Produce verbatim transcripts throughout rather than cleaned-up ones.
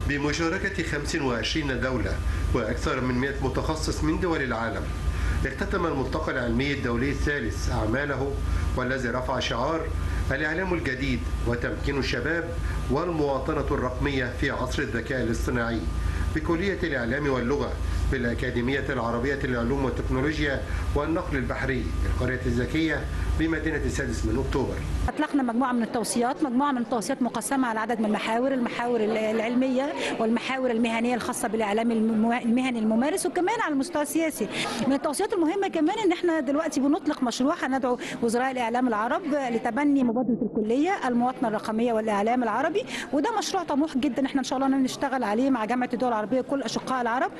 بمشاركة خمس وعشرين دولة وأكثر من مئة متخصص من دول العالم. اختتم الملتقى العلمي الدولي الثالث أعماله والذي رفع شعار الإعلام الجديد وتمكين الشباب والمواطنة الرقمية في عصر الذكاء الاصطناعي بكلية الإعلام واللغة بالأكاديمية العربية للعلوم والتكنولوجيا والنقل البحري بالقرية الذكية بمدينة السادس من أكتوبر. أطلقنا مجموعة من التوصيات، مجموعة من التوصيات مقسمة على عدد من المحاور، المحاور العلمية والمحاور المهنية الخاصة بالإعلام المهني الممارس، وكمان على المستوى السياسي. من التوصيات المهمة كمان إن إحنا دلوقتي بنطلق مشروع هندعو وزراء الإعلام العرب لتبني مبادرة الكلية المواطنة الرقمية والإعلام العربي، وده مشروع طموح جدا إحنا إن شاء الله نشتغل عليه مع جامعة الدول العربية كل أشقاء العرب.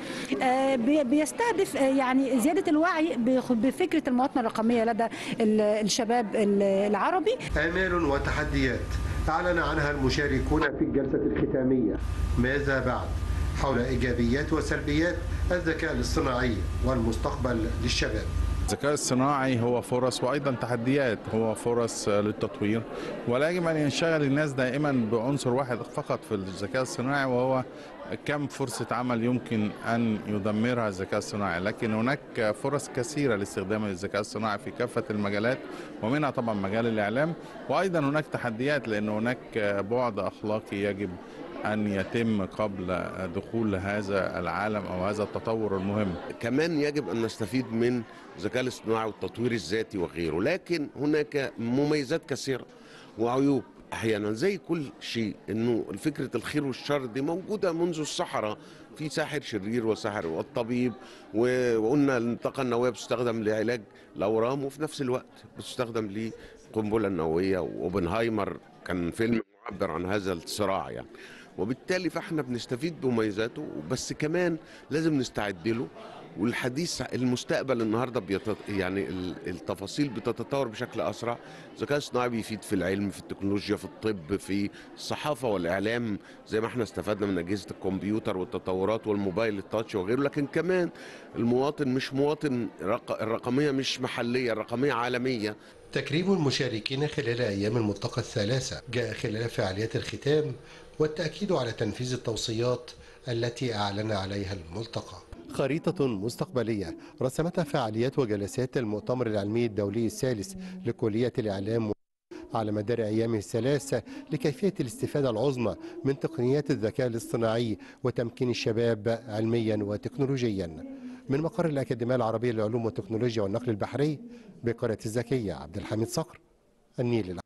بيستهدف يعني زيادة الوعي بفكرة المواطنة الرقمية لدى الشباب العربي. آمال وتحديات أعلن عنها المشاركون في الجلسة الختامية. ماذا بعد؟ حول إيجابيات وسلبيات الذكاء الاصطناعي والمستقبل للشباب. الذكاء الصناعي هو فرص وأيضا تحديات، هو فرص للتطوير، ولا يجب أن ينشغل الناس دائما بعنصر واحد فقط في الذكاء الصناعي وهو كم فرصة عمل يمكن أن يدمرها الذكاء الصناعي، لكن هناك فرص كثيرة لاستخدام الذكاء الصناعي في كافة المجالات ومنها طبعا مجال الإعلام، وأيضا هناك تحديات لأن هناك بعد أخلاقي يجب أن يتم قبل دخول هذا العالم أو هذا التطور المهم. كمان يجب أن نستفيد من الذكاء الاصطناعي والتطوير الذاتي وغيره، لكن هناك مميزات كثيرة وعيوب احيانا زي كل شيء. انه فكره الخير والشر دي موجوده منذ الصحراء، في ساحر شرير وساحر والطبيب، وقلنا الطاقه النوويه بتستخدم لعلاج الاورام وفي نفس الوقت بتستخدم للقنبله النوويه، واوبنهايمر كان فيلم معبر عن هذا الصراع يعني. وبالتالي فاحنا بنستفيد بمميزاته، بس كمان لازم نستعد له. والحديث المستقبل النهارده بيتط... يعني التفاصيل بتتطور بشكل اسرع. الذكاء الصناعي بيفيد في العلم، في التكنولوجيا، في الطب، في الصحافه والاعلام، زي ما احنا استفدنا من اجهزه الكمبيوتر والتطورات والموبايل التاتش وغيره. لكن كمان المواطن مش مواطن رق... الرقميه مش محليه، الرقميه عالميه. تكريم المشاركين خلال ايام الملتقى الثلاثه جاء خلال فعاليات الختام والتاكيد على تنفيذ التوصيات التي اعلن عليها الملتقى. خريطة مستقبلية رسمتها فعاليات وجلسات المؤتمر العلمي الدولي الثالث لكلية الإعلام على مدار أيامه الثلاثة لكيفية الاستفادة العظمى من تقنيات الذكاء الاصطناعي وتمكين الشباب علميا وتكنولوجيا. من مقر الأكاديمية العربية للعلوم والتكنولوجيا والنقل البحري بقرية الذكية، عبد الحميد صقر، النيل الأحمر.